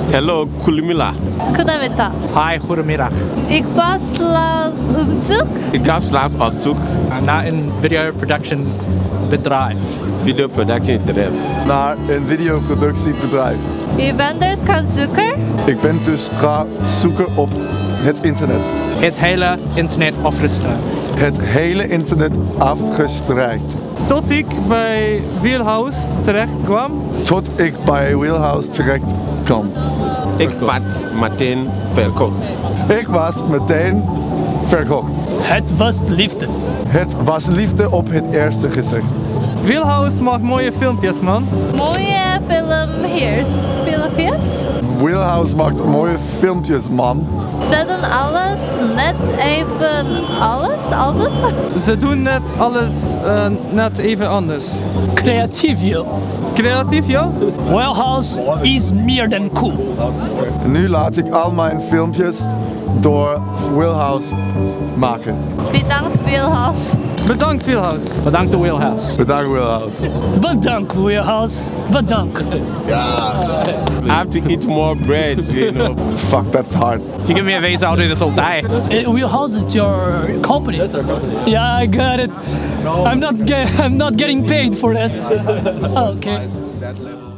Hello, Kulimila. Goedemiddag. Hi, goedemiddag. Ik was laatst op zoek. Ik was laatst op zoek Naar een video production bedrijf. videoproductiebedrijf. Naar een videoproductiebedrijf. Je bent dus gaan zoeken. Ik ben dus gaan zoeken op het internet. Het hele internet afgestraald. Het hele internet afgestrekt. Tot ik bij Wheelhouse terecht kwam. Tot ik bij Wheelhouse terecht kwam. Ik was meteen verkocht. Ik was meteen verkocht. Het was liefde. Het was liefde op het eerste gezicht. Wheelhouse maakt mooie filmpjes, man. Mooie filmpjes. Wheelhouse maakt mooie filmpjes, man. Ze doen alles net even altijd. Ze doen net alles net even anders. Creatief, joh. Creatief, joh? Wheelhouse is meer dan cool. Nu laat ik al mijn filmpjes door Wheelhouse maken. Bedankt Wheelhouse. Bedankt, Wheelhouse. Bedankt de Wheelhouse. Bedankt Wheelhouse. Bedankt, Wheelhouse. Bedankt. I have to eat more bread, you know. Fuck, that's hard. If you give me a visa, I'll do this all day. Wheelhouse is your company. That's our company. Yeah, I got it. I'm not getting paid for this. Okay. That level.